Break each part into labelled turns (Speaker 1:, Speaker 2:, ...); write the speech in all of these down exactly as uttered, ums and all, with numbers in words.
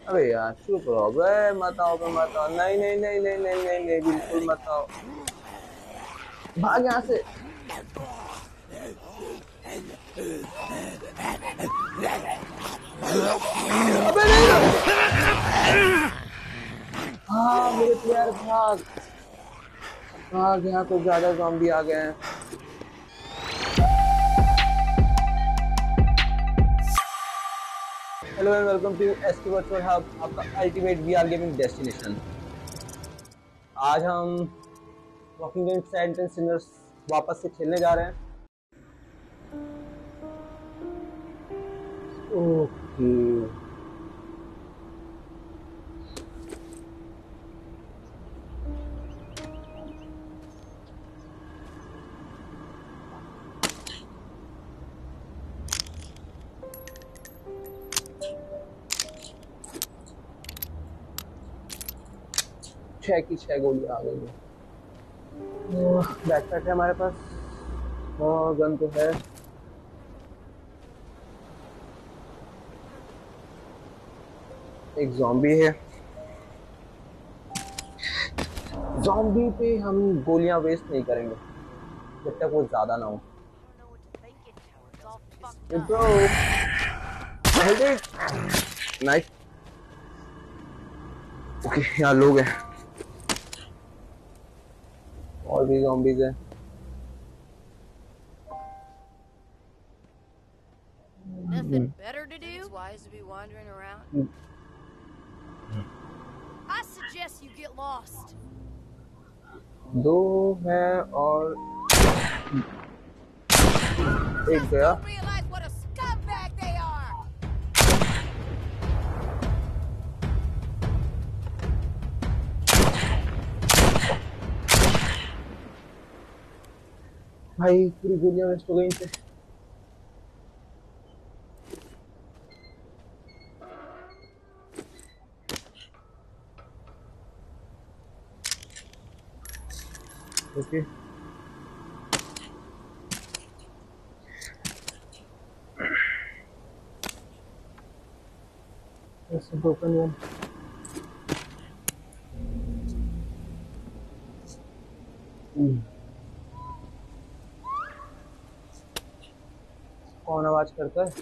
Speaker 1: अबे यार चुप रहो बे, मत आओ बे, मत आओ, नहीं नहीं नहीं नहीं नहीं नहीं नहीं, बिल्कुल मत आओ, भाग यहाँ से। अबे नहीं, हाँ मेरे प्लेयर भाग भाग, यहाँ तो ज्यादा ज़ॉम्बी आ गए हैं। Hello and welcome to SK virtual hub, आपका अल्टीमेट वीआर गेमिंग डेस्टिनेशन। आज हम walking dead saint and sinners वापस से खेलने जा रहे हैं। ओके छह की छह गोलियां आ गई है। बैकपैक है हमारे पास और गन तो है। एक ज़ॉम्बी है, ज़ॉम्बी पे हम गोलियां वेस्ट नहीं करेंगे जब तक वो ज्यादा ना हो। Bro nice. ओके यहाँ लोग हैं और भी ज़ॉम्बीज हैं।
Speaker 2: Nothing better to do? It's wise to be wandering around. I suggest you get lost.
Speaker 1: दो है और एक गया।
Speaker 2: Don't realize what a scumbag they are.
Speaker 1: भाई पूरी गोलियां वेस्ट हो गई इनसे। ओके ऐसे broken one। हम्म। कौन आवाज करता है?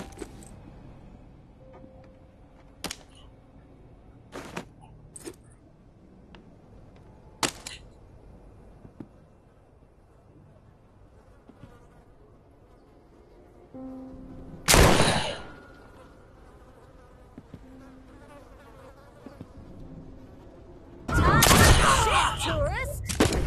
Speaker 2: Shit, tourist!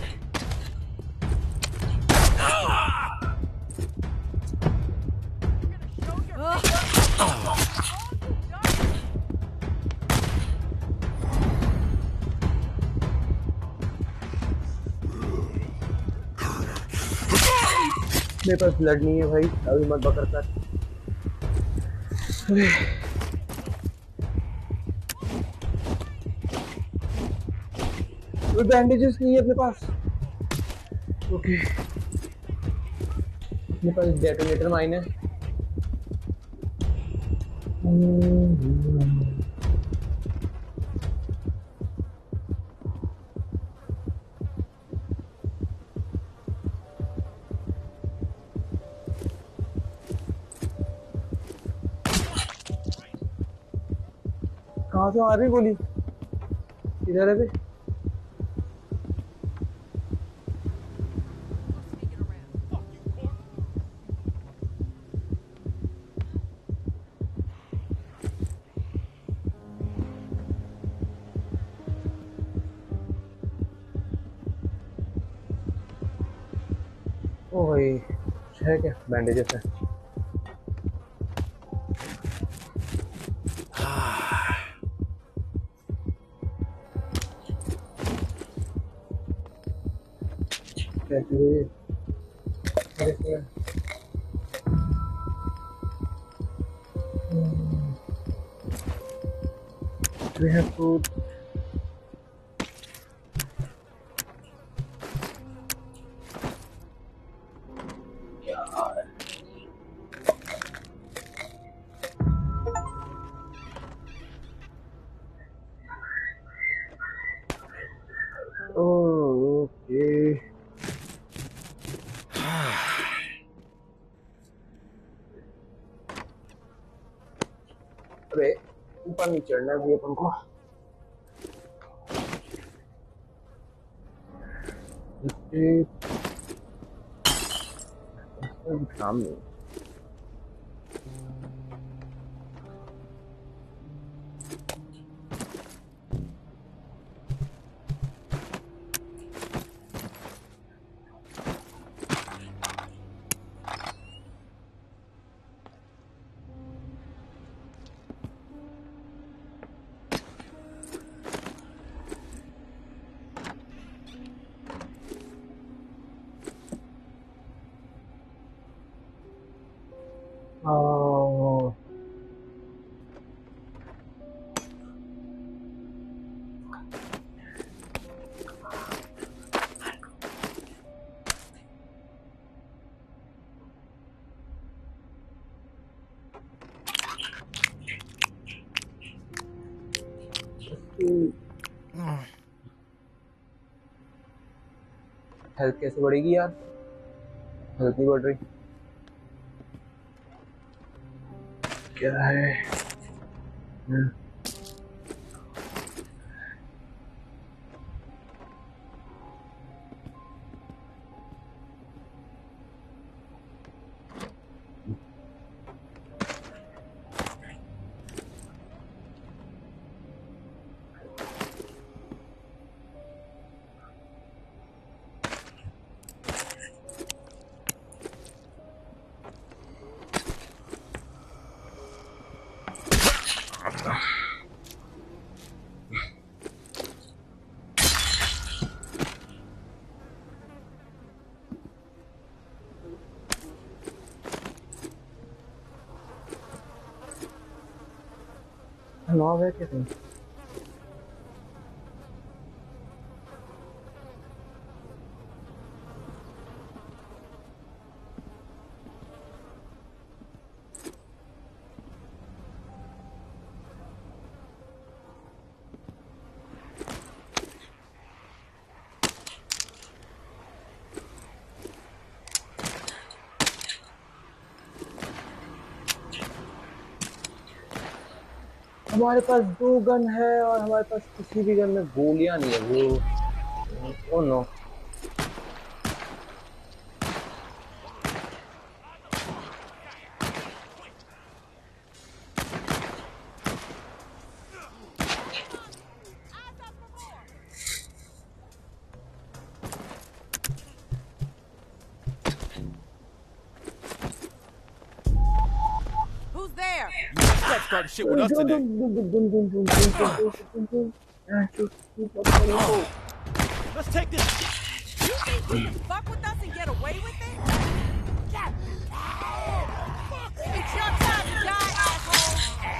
Speaker 1: मेरे पास ब्लड नहीं है भाई, अभी मत बकर कर। कोई बैंडेजेस नहीं है अपने पास। ओके अपने पास डेटोनेटर माइन है। कहाँ से आ रही गोली? इधर है बे। ओ भाई है क्या बैंडेजेस है? We have food. ओके। अरे ऊपर नहीं चढ़ना भी अपन को। सामने Oh. हेल्थ कैसे बढ़ेगी यार? हेल्थ नहीं बढ़ रही। क्या है? नौ है कितने? हमारे पास दो गन है और हमारे पास किसी भी गन में गोलियां नहीं है वो। Oh no.
Speaker 2: Who's there?
Speaker 3: You start starting shit with us today. Let's take this.
Speaker 2: You think you can fuck with us and get away with it? It's your time to die, asshole!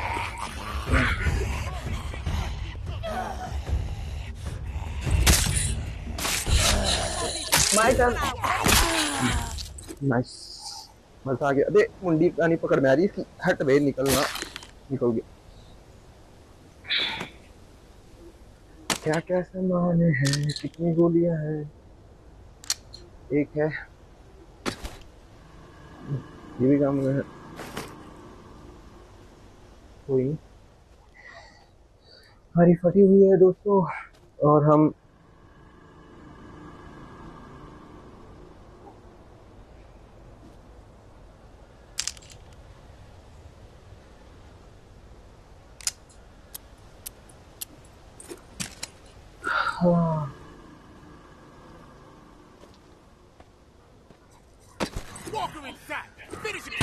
Speaker 1: My turn. Nice. मजा आ गया। अरे मुंडी कानी पकड़ में आ रही है। हट बे, निकलना। निकल गया। क्या क्या सामान है? कितनी गोलियां हैं? एक है, ये भी काम में है। कोई हरी फटी हुई है दोस्तों। और हम हाँ
Speaker 3: Walker inside. Finish it.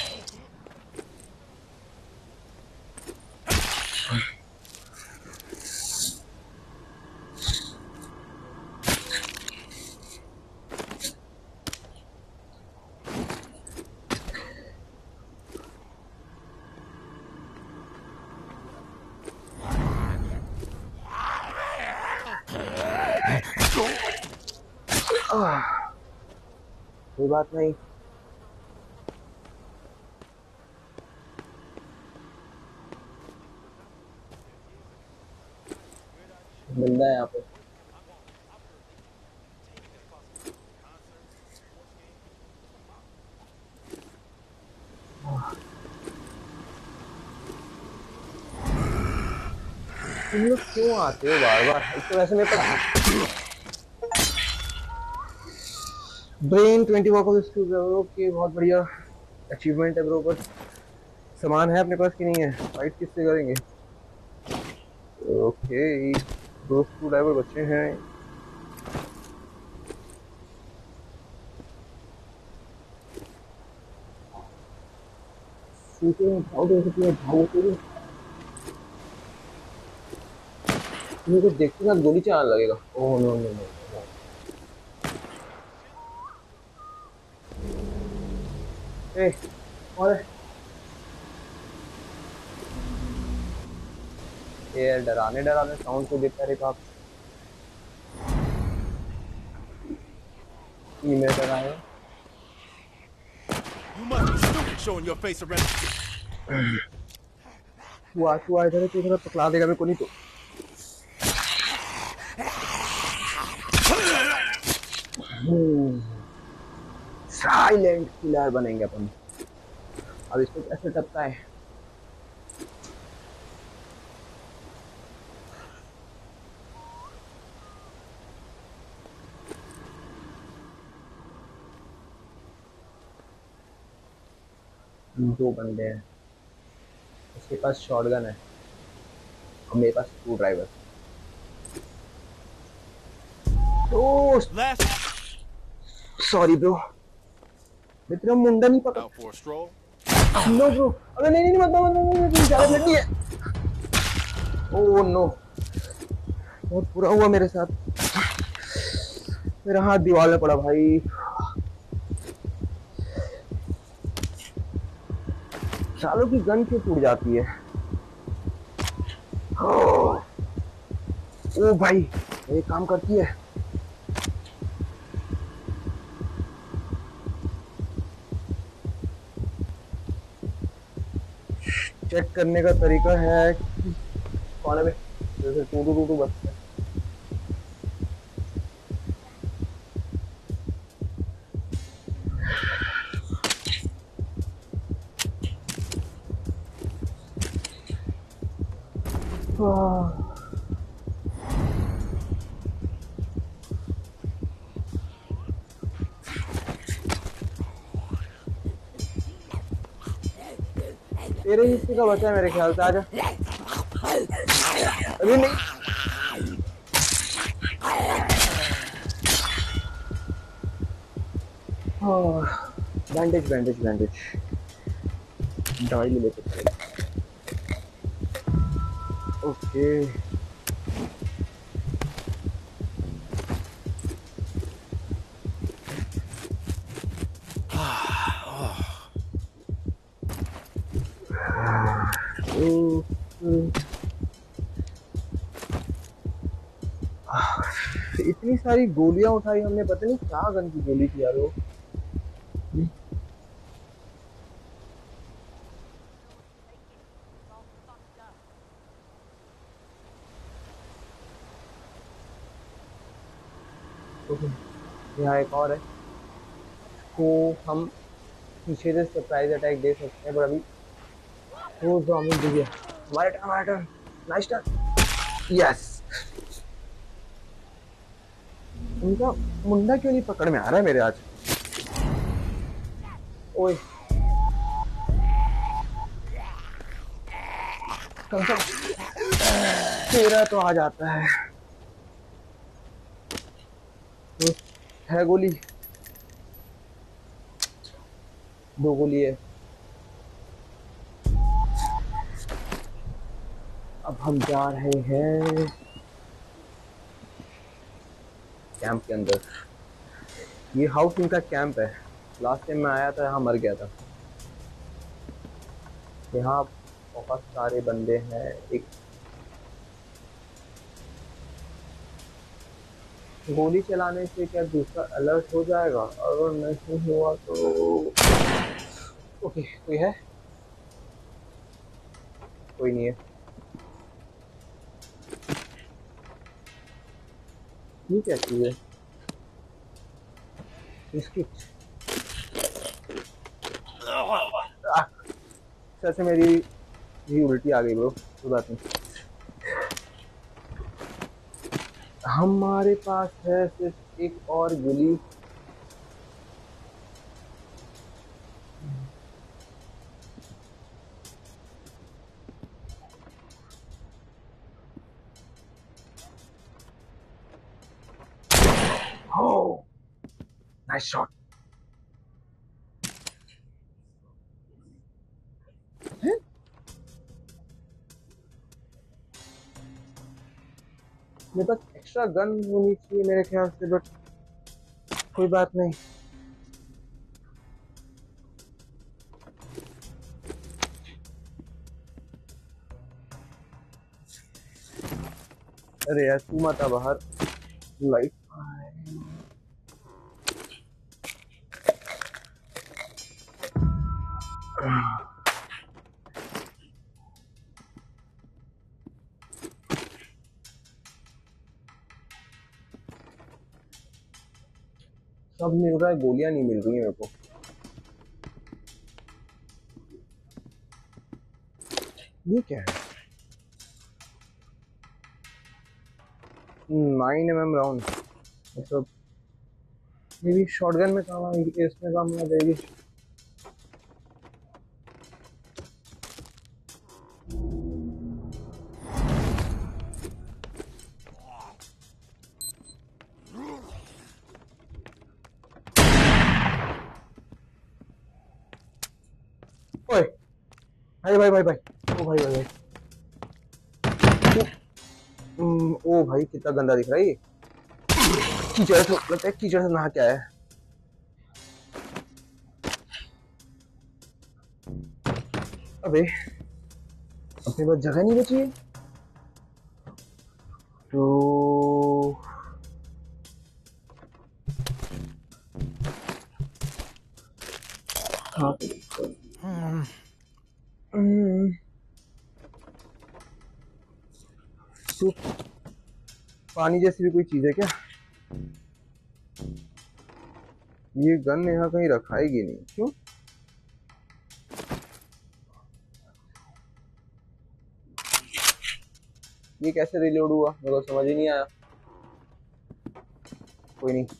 Speaker 1: कोई बात नहीं। बंदा है यहाँ पे। तुम लोग क्यों आते हो बार बार? एक तो वैसे मेरे पास brain twenty walk of school है। ओके, बहुत बढ़िया अचीवमेंट है ब्रो। पर सामान है अपने पास कि नहीं है? फाइट किससे करेंगे? ओके, दो स्क्रू ड्राइवर बच्चे हैं। भाव दे सकती है, भाव तेरी मेरे को देखते ना गोली चलाने लगेगा। Oh no no no no. ए, और ये डराने डराने साउंड को देता रहेगा आप। ईमेल डराए
Speaker 3: You must be stupid showing your face around.
Speaker 1: तू आ तू आ इधर तू इधर पकड़ा देगा मेरे को नहीं तो। साइलेंट किलर बनेंगे अपन। अब इसको कैसे टपका है? दो बंदे हैं, उसके पास शॉटगन है और मेरे पास स्क्रू ड्राइवर। दोस्त
Speaker 3: Last
Speaker 1: सॉरी ब्रो, मैं तेरा मुंडा नहीं पकड़।
Speaker 3: out for a stroll.
Speaker 1: No bro, अबे नहीं नहीं मत मत मत मत ज्यादा लड़की है। ओह नो, बहुत बुरा हुआ मेरे साथ। मेरा हाथ दीवार में पड़ा भाई। सालों की गन क्यों टूट जाती है? ओ भाई, ये काम करती है। चेक करने का तरीका है कि कौन है बे? जैसे टू टू टू टू बचता है। तेरे हिस्से का बचा है मेरे ख्याल से। आजा। अरे नहीं, बैंडेज बैंडेज बैंडेज दवाई ले लेते थे। ओके इतनी सारी गोलियां उठाई हमने, पता नहीं क्या गन की गोली थी यार वो। यहाँ एक और है को हम पीछे से सरप्राइज अटैक दे सकते हैं, पर अभी वो जो हमें दिया हमारे टर्न हमारे टर्न नाइस टर्न यस। उनका मुंडा क्यों नहीं पकड़ में आ रहा है मेरे आज? ओए कम से तेरा तो आ जाता है। है गोली, दो गोली है। अब हम जा रहे हैं कैंप के अंदर। ये हाउस इनका कैंप है। लास्ट टाइम मैं आया था यहाँ मर गया था। यहाँ बहुत सारे बंदे हैं। एक गोली चलाने से क्या दूसरा अलर्ट हो जाएगा? अगर नहीं हुआ तो ओके। कोई है? कोई नहीं है। ये क्या चीज है? बिस्किट। सर से मेरी भी उल्टी आ गई ब्रो। कोई बात नहीं। हमारे पास है सिर्फ एक और गोली। Oh, nice shot. हैं? मेरे पास एक्स्ट्रा गन होनी चाहिए मेरे ख्याल से, बट कोई बात नहीं। अरे यार तू मत आ बाहर, लाइट। सब मिल रहा है, गोलियां नहीं मिल रही है मेरे को। ये क्या है? नाइन एम एम राउंड, मतलब ये भी शॉटगन में काम आएगी, इसमें काम आ जाएगी। ओए भाई भाई भाई भाई, ओ भाई भाई भाई, हम्म, ओ भाई कितना गंदा दिख रहा है ये। कीचड़ से लगता है, कीचड़ से नहा के आया है। अबे अपने पास जगह नहीं बची है तो हाँ। हम्म, तो पानी जैसी भी कोई चीज है क्या? ये गन यहाँ कहीं रखाएगी नहीं, क्यों? ये कैसे रिलोड हुआ मेरे को समझ ही नहीं आया। कोई नहीं,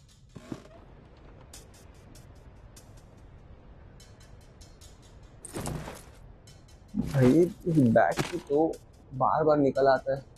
Speaker 1: भाई इस बैग से तो बार बार निकल आता है।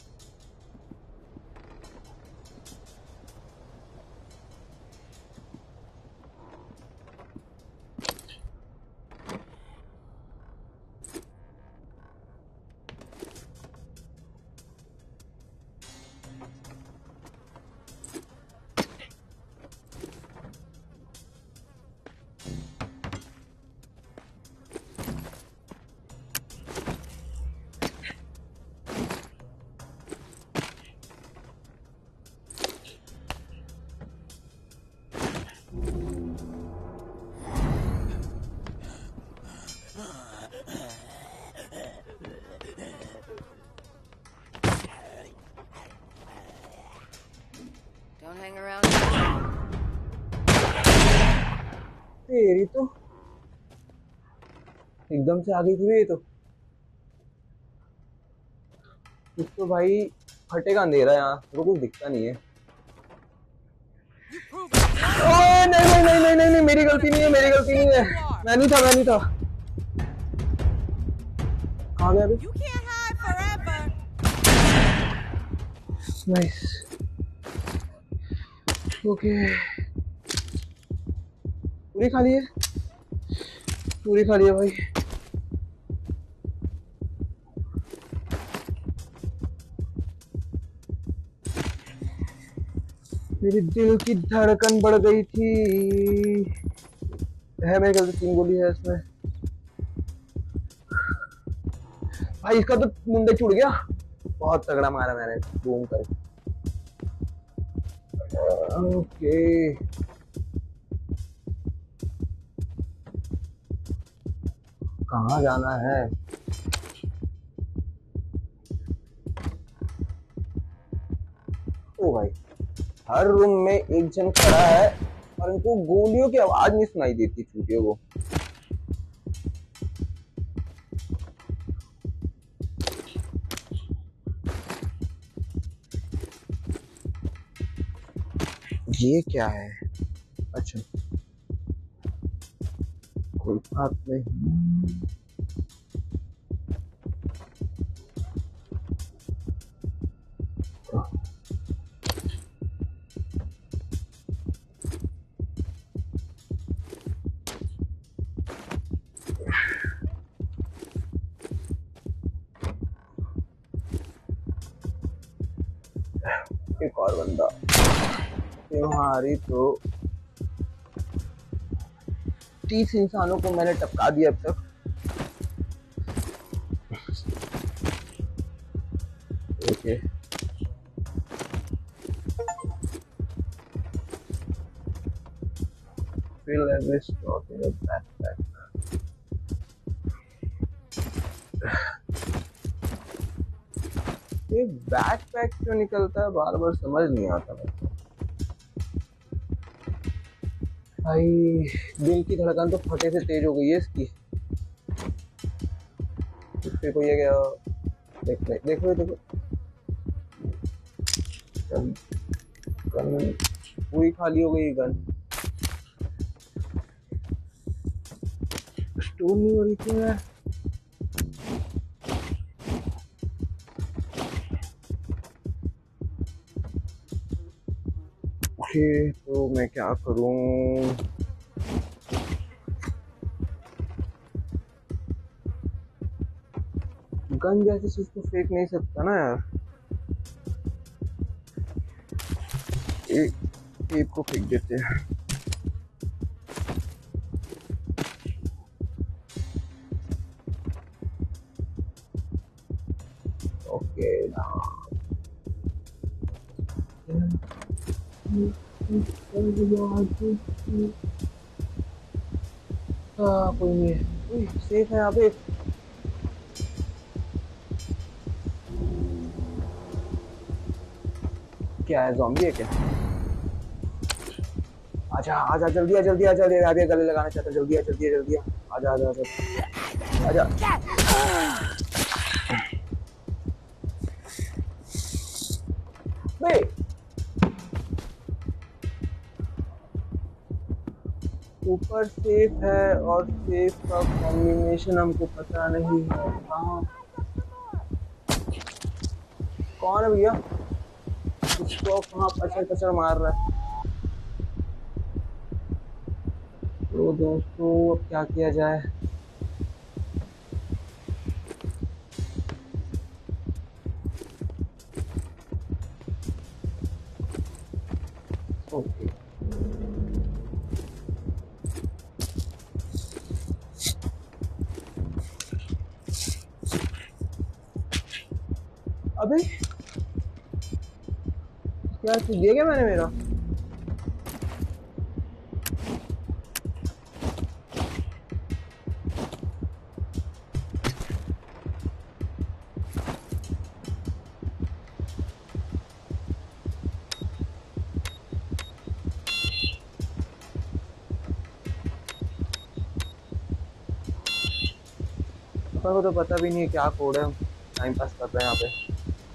Speaker 2: Don't hang around.
Speaker 1: तेरी तो एकदम से आ गई थी ये तो। कुछ तो भाई फटेगा अंधेरा, यहाँ तो कुछ दिखता नहीं है। ओए नहीं नहीं नहीं नहीं नहीं नहीं, मेरी गलती नहीं है, मेरी गलती नहीं है। मैं नहीं था, मैं नहीं था। कहाँ गया अभी?
Speaker 2: You can't hide forever.
Speaker 1: Nice, okay. पूरी खाली है, पूरी खाली है भाई। मेरे दिल की धड़कन बढ़ गई थी। है मेरे ख्याल से तीन गोली है इसमें। भाई इसका तो मुंडे छूट गया, बहुत तगड़ा मारा मैंने बूम करके। ओके कहाँ जाना है? ओ भाई हर रूम में एक जन खड़ा है और इनको गोलियों की आवाज नहीं सुनाई देती छूटियों को। ये क्या है? अच्छा कोई बात नहीं। एक और बंदा। तुम्हारी तो तीस इंसानों को मैंने टपका दिया अब तक। Okay fill every slot in a backpack. ये बैकपैक क्यों निकलता है बार बार समझ नहीं आता मेरे को। भाई दिल की धड़कन तो फटे से तेज हो गई है इसकी। इस पे कोई है क्या? देख ले देखो देखो गन गन पूरी खाली हो गई गन। स्टोर नहीं हो रही थी मैं। ओके तो मैं क्या करूं? गन जैसी चीज को फेंक नहीं सकता ना यार। एक टेप को फेंक देते हैं। ओके ना हाँ कोई नहीं है। सेफ है यहाँ पे। क्या है? ज़ॉम्बी है क्या? आजा आजा जल्दी आ जल्दी आ जल्दी आ गले लगाना चाहता। जल्दी आ जल्दी आ जल्दी आ आजा आजा आजा आजा। बे ऊपर सेफ है और सेफ का कॉम्बिनेशन हमको पता नहीं है। कहाँ कौन है भैया? उसको कहाँ पचड़ पचड़ मार रहा है? तो दोस्तों अब क्या किया जाए? ओके अबे क्या चीज दिया क्या मैंने मेरा? अपन को तो पता भी नहीं है क्या कोड है। टाइम पास कर रहे हैं यहाँ पे।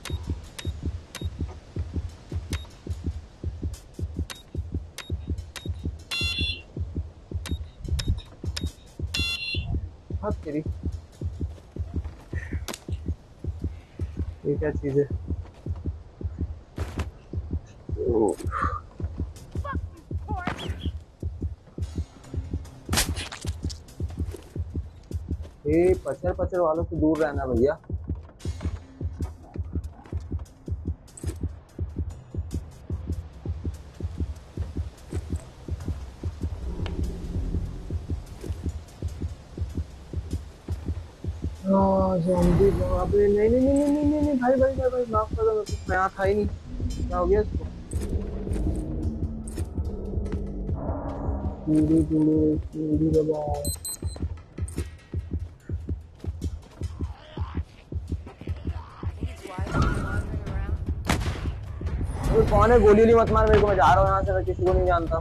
Speaker 1: हाँ तेरी ये क्या चीज है? ओ, ये पचर पचर वालों से दूर रहना भैया। ज़ॉम्बी वहाँ पे नहीं नहीं नहीं नहीं नहीं नहीं भाई भाई भाई भाई माफ कर दो मेरे को। मैं यहाँ था ही नहीं। क्या हो गया इसको? सीढ़ी जुड़ो सीढ़ी दबाओ।
Speaker 2: He's wise to be wandering around.
Speaker 1: कौन है? गोली मत मार मेरे को। मैं जा रहा हूँ यहाँ से। मैं किसी को नहीं जानता।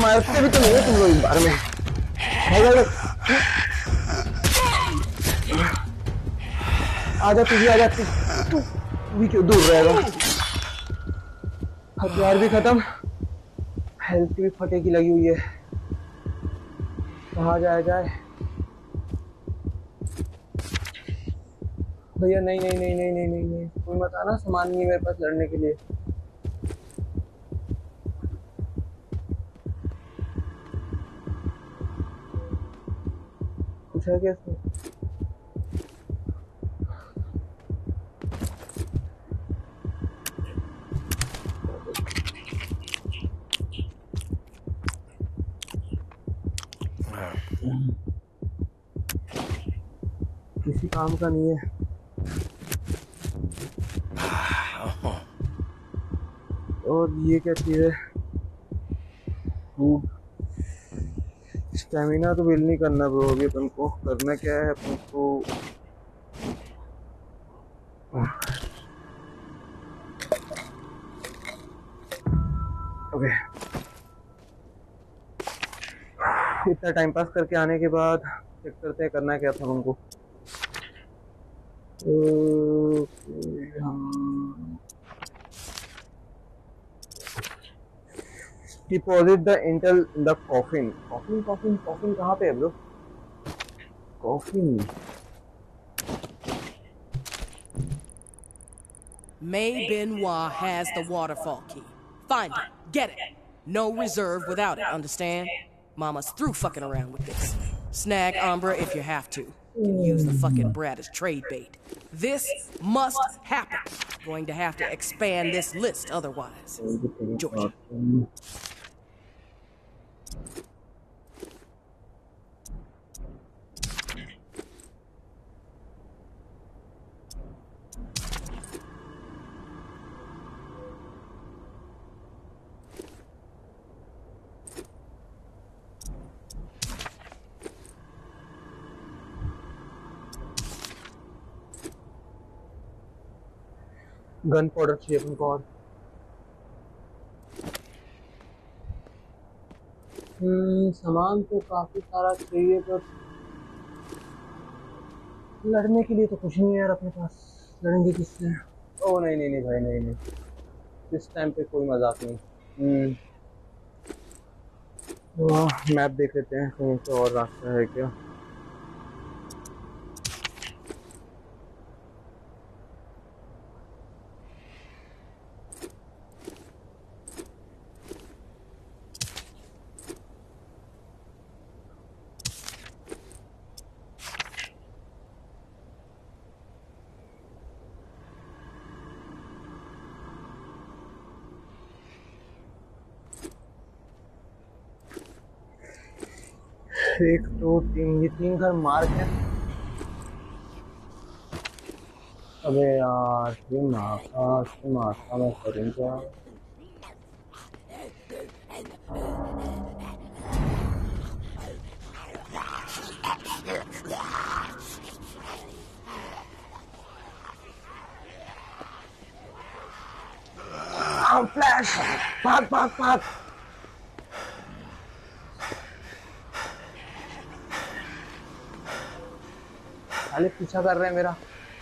Speaker 1: मारते भी तो नहीं है तुम लोग इस बार में। आजा तू भी, आजा तू भी, क्यों दूर रहेगा। हथियार भी खत्म, हेल्थ भी फटे की लगी हुई है। कहाँ जाया जाए भैया? नहीं नहीं नहीं नहीं नहीं नहीं नहीं, कोई मत आना, सामान नहीं मेरे पास लड़ने के लिए। कुछ है क्या इसमें? किसी काम का नहीं है। और ये क्या चीज है? फूड। स्टेमिना तो बिल्ड नहीं करना ब्रो, अभी अपन को करना क्या है, अपन को ओके। इतना टाइम पास करके आने के बाद चेक करते हैं करना क्या था उनको। हम deposit the intel in the coffin. Coffin coffin coffin कहाँ पे है bro? Coffin.
Speaker 4: May Benoit has the waterfall key. Find it. Get it. No reserve without it, understand? Mama's through fucking around with this. Snag Umbra if you have to. You can use the fucking brat as trade bait. This must happen. Going to have to expand this list otherwise. Georgia.
Speaker 1: Gunpowder चाहिए अपन को और हम्म सामान तो काफी सारा चाहिए, पर लड़ने के लिए तो कुछ नहीं है यार अपने पास। लड़ेंगे किससे? ओ नहीं नहीं नहीं भाई, नहीं नहीं, इस टाइम पे कोई मजाक नहीं। हम्म तो मैप देख लेते हैं कहीं से और रास्ता है क्या। एक दो तीन, ये तीन घर मार्क है। अबे यार ये माथा ये माथा मैं करूँ क्या? फ्लैश, भाग भाग भाग। साले पीछा कर रहे हैं मेरा।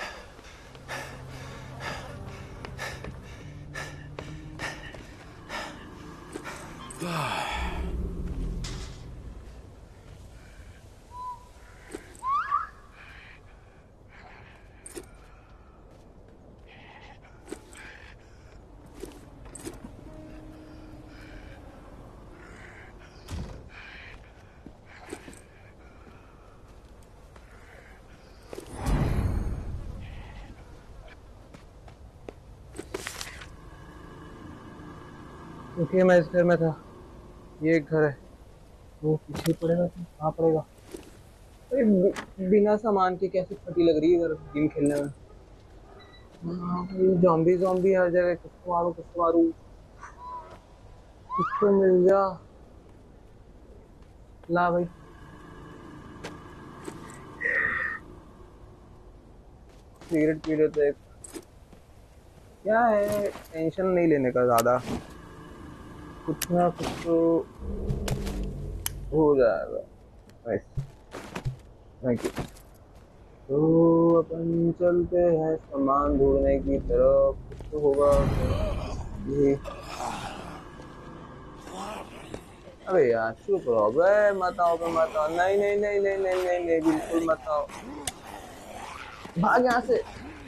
Speaker 1: ओके मैं इस घर में था, ये एक घर है, वो पीछे पड़ेगा तो कहाँ पड़ेगा? अरे बिना सामान के कैसे फटी लग रही है इधर गेम खेलने में। ज़ॉम्बी ज़ॉम्बी हर जगह, किसको मारूं किसको मारूं, किसको मिल जा। ला भाई सिगरेट पी लेते एक। क्या है, टेंशन नहीं लेने का ज़्यादा, कुछ ना कुछ तो हो जाएगा। Nice, thank you. तो अपन चलते हैं सामान ढूंढने की तरफ, कुछ तो होगा ये। अबे यार चुप रहो बे, मत आओ बे, मत आओ, नहीं नहीं नहीं नहीं नहीं नहीं नहीं, बिल्कुल मत आओ, भाग यहाँ से।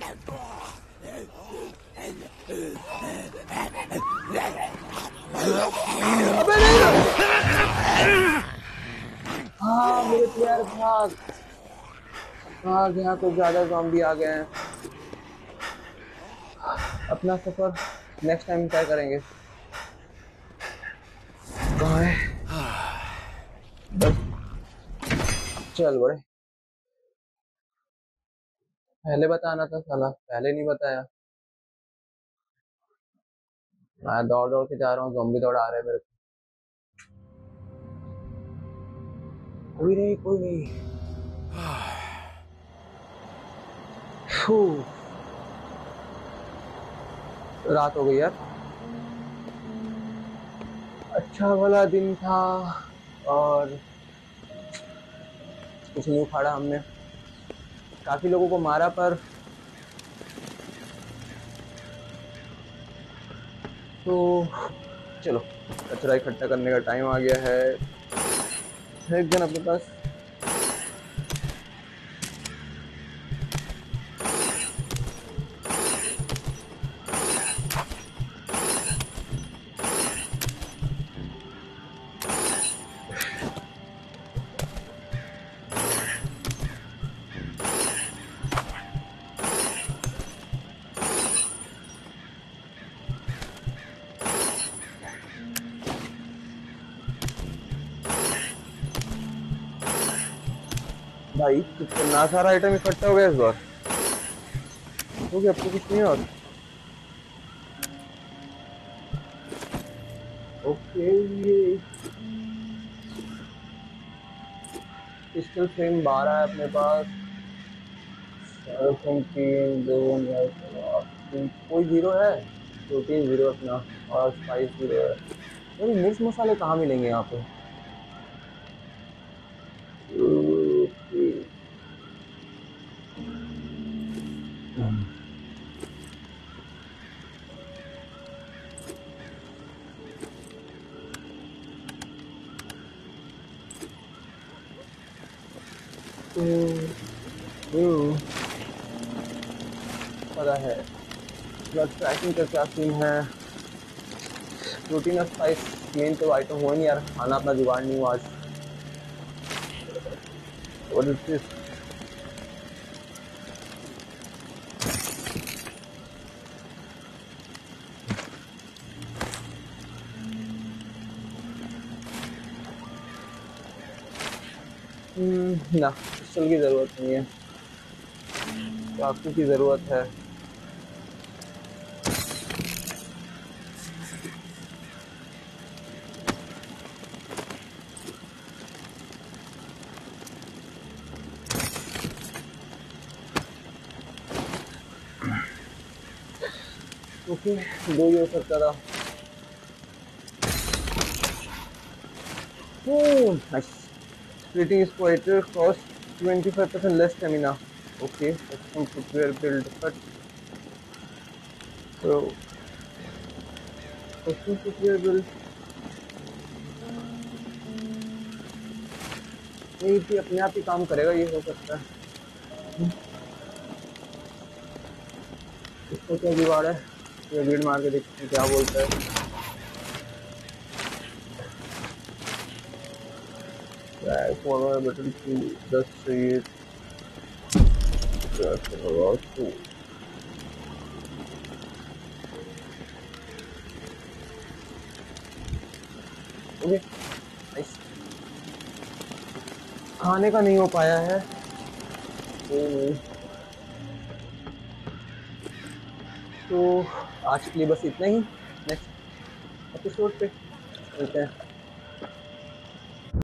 Speaker 1: अबे नहीं, हाँ मेरे प्लेयर भाग भाग, यहाँ तो ज्यादा ज़ॉम्बी आ गए हैं। अपना सफर नेक्स्ट टाइम तय करेंगे। कहाँ है? बस चल बड़े, पहले बताना था साला, पहले नहीं बताया। मैं दौड़ दौड़ के जा रहा हूँ, ज़ॉम्बी दौड़ा रहे हैं मेरे को। कोई नहीं कोई नहीं। फू, रात हो गई यार। अच्छा वाला दिन था और कुछ नहीं उखाड़ा हमने, काफी लोगों को मारा, पर तो चलो कचरा इकट्ठा करने का टाइम आ गया है। एक दिन अपने पास भाई कितना सारा आइटम इकट्ठा हो गया इस बार, हो गया, अब तो कुछ नहीं और। ओके, ये पिस्टल फ्रेम बारह है अपने पास, तीन दो, कोई जीरो है, प्रोटीन जीरो अपना, और स्पाइस जीरो है। यार मिर्च मसाले कहाँ मिलेंगे यहाँ पे? पता है ब्लड ट्रैकिंग का क्या सीन है। प्रोटीन और स्पाइस मेन तो आइटम हुआ नहीं यार, खाना अपना जुगाड़ नहीं हुआ आज। What is this? ना पिस्टल की जरूरत नहीं है, चाकू की जरूरत है। ओके, दो ही हो सकता था। Oh, nice. Splitting is quieter, cost twenty-five percent less stamina. Okay, that's some footwear build, but so custom footwear build नहीं भी अपने आप ही काम करेगा, ये हो सकता है। इसको क्या जुगाड़ है, ये भीड़ मार के देखते हैं क्या बोलता है। फॉरवर्ड बटन टू दस चाहिए, टू ओके नाइस। खाने का नहीं हो पाया है तो आज के लिए बस इतना ही। नेक्स्ट एपिसोड पे मिलते हैं।